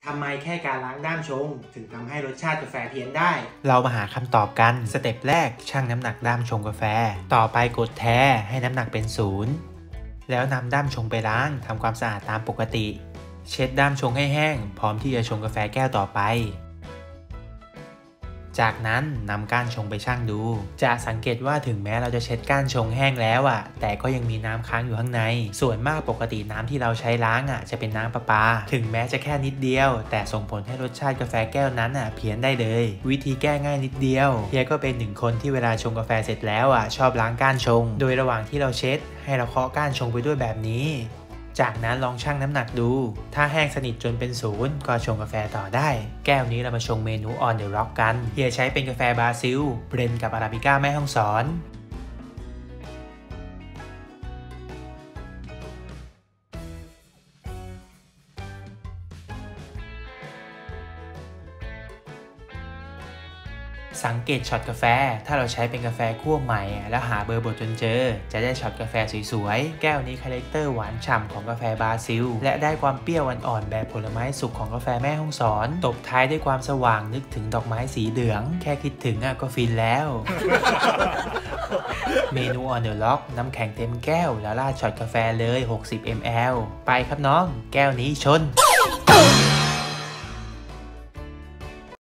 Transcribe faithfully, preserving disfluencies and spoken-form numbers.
ทำไมแค่การล้างด้ามชงถึงทำให้รสชาติกาแฟเพี้ยนได้เรามาหาคำตอบกันสเต็ปแรกชั่งน้ำหนักด้ามชงกาแฟต่อไปกดแท้ให้น้ำหนักเป็นศูนย์แล้วนำด้ามชงไปล้างทำความสะอาดตามปกติเช็ดด้ามชงให้แห้งพร้อมที่จะชงกาแฟแก้วต่อไปจากนั้นนำก้านชงไปชั่งดูจะสังเกตว่าถึงแม้เราจะเช็ดก้านชงแห้งแล้วอ่ะแต่ก็ยังมีน้ำค้างอยู่ข้างในส่วนมากปกติน้ำที่เราใช้ล้างอ่ะจะเป็นน้ำประปาถึงแม้จะแค่นิดเดียวแต่ส่งผลให้รสชาติกาแฟแก้วนั้นอ่ะเพี้ยนได้เลยวิธีแก้ง่ายนิดเดียวเฮียก็เป็นหนึ่งคนที่เวลาชงกาแฟเสร็จแล้วอ่ะชอบล้างก้านชงโดยระหว่างที่เราเช็ดให้เราเคาะก้านชงไปด้วยแบบนี้จากนั้นลองชั่งน้ำหนักดูถ้าแห้งสนิทจนเป็นศูนย์ก็ชงกาแฟต่อได้แก้วนี้เรามาชงเมนู On the Rock กันเฮียใช้เป็นกาแฟบราซิลเบรนด์กับอาราบิก้าแม่ฮ่องสอนสังเกตช็อตกาแฟถ้าเราใช้เป็นกาแฟคั่วใหม่แล้วหาเบอร์บดจนเจอจะได้ช็อตกาแฟสวยๆแก้วนี้คาแรคเตอร์หวานฉ่ำของกาแฟบราซิลและได้ความเปรี้ยวอ่อนๆแบบผลไม้สุกของกาแฟแม่ฮ่องสอนตบท้ายด้วยความสว่างนึกถึงดอกไม้สีเหลืองแค่คิดถึงอ่ะก็ฟินแล้ว เมนู On the Rock น้ำแข็งเต็มแก้วแล้วราดช็อตกาแฟเลยหกสิบมิลลิลิตรไปครับน้องแก้วนี้ชน